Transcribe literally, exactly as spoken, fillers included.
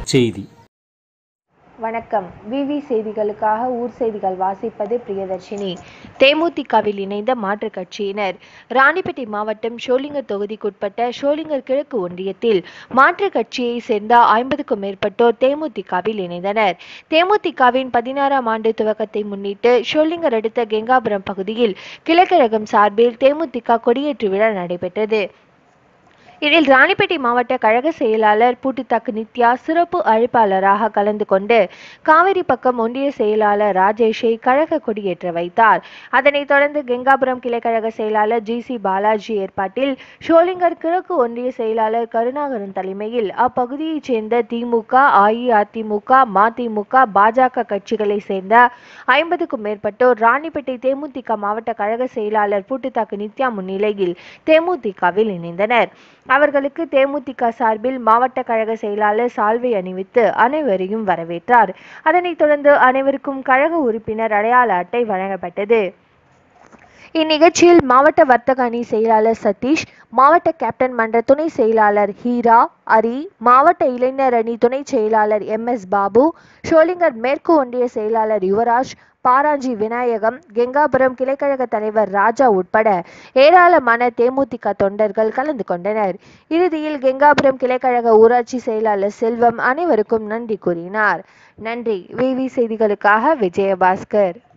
செய்தி. வணக்கம். விவி செய்திகளுக்காக ஊர் செய்திகள் வாசிப்பது பிரியதர்ஷினி. தேமுதிகவில் இணைந்த மாற்றுக் கட்சியினர். ராணிப்பேட்டை மாவட்டம் ஷோலிங்கர் தொகுதிக்குட்பட்ட ஷோலிங்கர் கிழக்கு ஒன்றியத்தில் மாற்றுக் கட்சியை சேர்ந்த ஐம்பதுக்கும் மேற்பட்டோர் தேமுதிகவில் இணைந்தனர். தேமுதிகவின் பதினாறாம் ஆண்டு துவக்கத்தை முன்னிட்டு ஷோலிங்கர் அடுத்த கெங்காபுரம் பகுதியில் கிளைக்கழகம் சார்பில் தேமுதிக கொடியேற்று விழா நடைபெற்றது. இதில் ராணிப்பேட்டை மாவட்ட கழக செயலாளர் பூட்டுத்தாக்கு நித்யா சிறப்பு அழைப்பாளராக கலந்து கொண்டு காவிரி பக்கம் ஒன்றிய செயலாளர் ராஜேஷை கழக கொடியேற்ற வைத்தார். அதனைத் தொடர்ந்து கெங்காபுரம் கிளைக்கழக செயலாளர் ஜி சி பாலாஜி ஏற்பாட்டில் ஷோலிங்கர் கிழக்கு ஒன்றிய செயலாளர் கருணாகரன் தலைமையில் அப்பகுதியைச் சேர்ந்த திமுக, அஇஅதிமுக, மதிமுக, பாஜக கட்சிகளை சேர்ந்த ஐம்பதுக்கும் மேற்பட்டோர் ராணிப்பேட்டை தேமுதிக மாவட்ட கழக செயலாளர் பூட்டுத்தாக்கு நித்யா முன்னிலையில் தேமுதிகவில் இணைந்தனர். அவர்களுக்கு தேமுதிக சார்பில் மாவட்ட கழக செயலாளர் சால்வை அணிவித்து அனைவரையும் வரவேற்றார். அதனைத் தொடர்ந்து அனைவருக்கும் கழக உறுப்பினர் அடையாள அட்டை வழங்கப்பட்டது. இந்நிகழ்ச்சியில் மாவட்ட வர்த்தக அணி செயலாளர் சதீஷ், மாவட்ட கேப்டன் மன்ற துணை செயலாளர் ஹீரா, அரி, மாவட்ட இளைஞர் அணி துணை செயலாளர் எம் எஸ் பாபு, ஷோலிங்கர் மேற்கு ஒன்றிய செயலாளர் யுவராஜ், பாராஞ்சி விநாயகம், கெங்காபுரம் கிளைக்கழக தலைவர் ராஜா உட்பட ஏராளமான தேமுதிக தொண்டர்கள் கலந்து கொண்டனர். இறுதியில் கெங்காபுரம் கிளைக்கழக ஊராட்சி செயலாளர் செல்வம் அனைவருக்கும் நன்றி கூறினார். நன்றி. விவி செய்திகளுக்காக விஜயபாஸ்கர்.